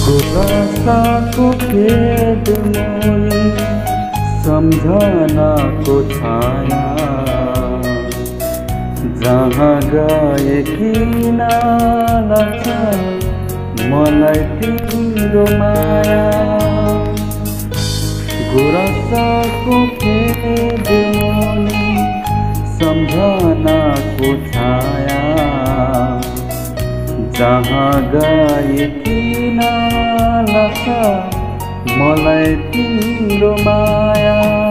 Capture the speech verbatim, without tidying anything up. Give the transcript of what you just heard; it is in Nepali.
गुलासाको खेत मोली सम्झनाको छाया जहाँ गए किन लाग्छ मलाई तिम्रो माया। गुलासाको खेत मोली सम्झनाको छाया जहाँ गए किन लाग्छ मलाई तिम्रो माया।